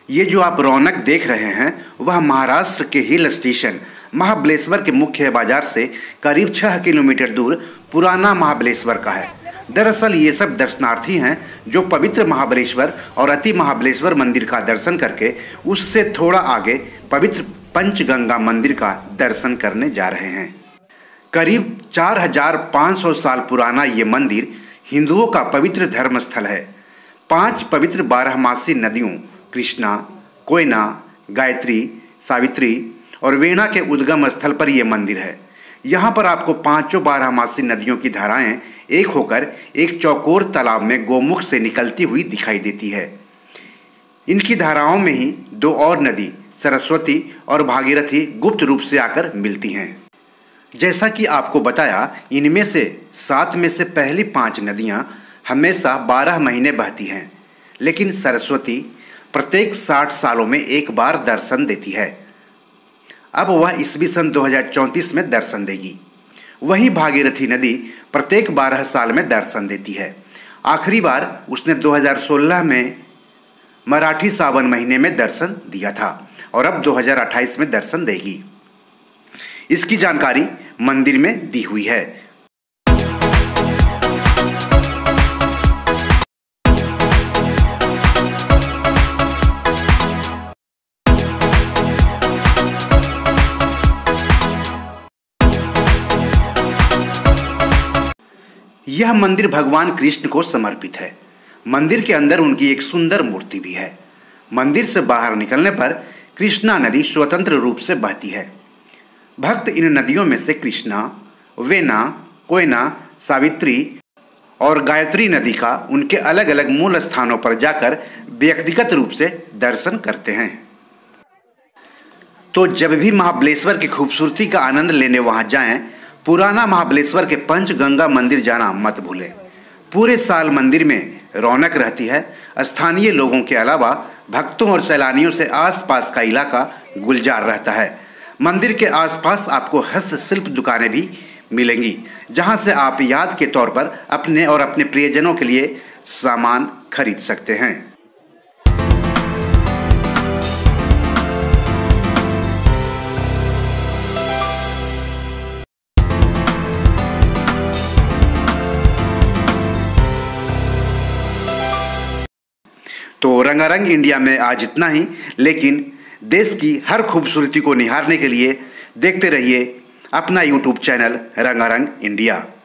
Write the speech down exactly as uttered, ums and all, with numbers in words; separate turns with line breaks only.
ये जो आप रौनक देख रहे हैं वह महाराष्ट्र के हिल स्टेशन महाबलेश्वर के मुख्य बाजार से करीब छह किलोमीटर दूर पुराना महाबलेश्वर का है। दरअसल ये सब दर्शनार्थी हैं जो पवित्र महाबलेश्वर और अति महाबलेश्वर मंदिर का दर्शन करके उससे थोड़ा आगे पवित्र पंचगंगा मंदिर का दर्शन करने जा रहे हैं। करीब चार हजार पाँच सौ साल पुराना ये मंदिर हिंदुओं का पवित्र धर्म स्थल है। पांच पवित्र बारहमासी नदियों कृष्णा, कोयना, गायत्री, सावित्री और वेणा के उद्गम स्थल पर यह मंदिर है। यहाँ पर आपको पांचों बारहमासी नदियों की धाराएं एक होकर एक चौकोर तालाब में गोमुख से निकलती हुई दिखाई देती है। इनकी धाराओं में ही दो और नदी सरस्वती और भागीरथी गुप्त रूप से आकर मिलती हैं। जैसा कि आपको बताया, इनमें से सात में से पहली पांच नदियां हमेशा बारह महीने बहती हैं, लेकिन सरस्वती प्रत्येक साठ सालों में एक बार दर्शन देती है। अब वह ईस्वी सन दो हज़ार चौंतीस में दर्शन देगी। वहीं भागीरथी नदी प्रत्येक बारह साल में दर्शन देती है। आखिरी बार उसने दो हज़ार सोलह में मराठी सावन महीने में दर्शन दिया था और अब दो हज़ार अट्ठाईस में दर्शन देगी। इसकी जानकारी मंदिर में दी हुई है। यह मंदिर भगवान कृष्ण को समर्पित है। मंदिर के अंदर उनकी एक सुंदर मूर्ति भी है। मंदिर से बाहर निकलने पर कृष्णा नदी स्वतंत्र रूप से बहती है। भक्त इन नदियों में से कृष्णा, वेना, कोयना, सावित्री और गायत्री नदी का उनके अलग अलग मूल स्थानों पर जाकर व्यक्तिगत रूप से दर्शन करते हैं। तो जब भी महाबलेश्वर की खूबसूरती का आनंद लेने वहां जाएं, पुराना महाबलेश्वर के पंचगंगा मंदिर जाना मत भूलें। पूरे साल मंदिर में रौनक रहती है। स्थानीय लोगों के अलावा भक्तों और सैलानियों से आसपास का इलाका गुलजार रहता है। मंदिर के आसपास आपको हस्तशिल्प दुकानें भी मिलेंगी, जहां से आप याद के तौर पर अपने और अपने प्रियजनों के लिए सामान खरीद सकते हैं। तो रंगारंग इंडिया में आज इतना ही, लेकिन देश की हर खूबसूरती को निहारने के लिए देखते रहिए अपना यूट्यूब चैनल रंगारंग इंडिया।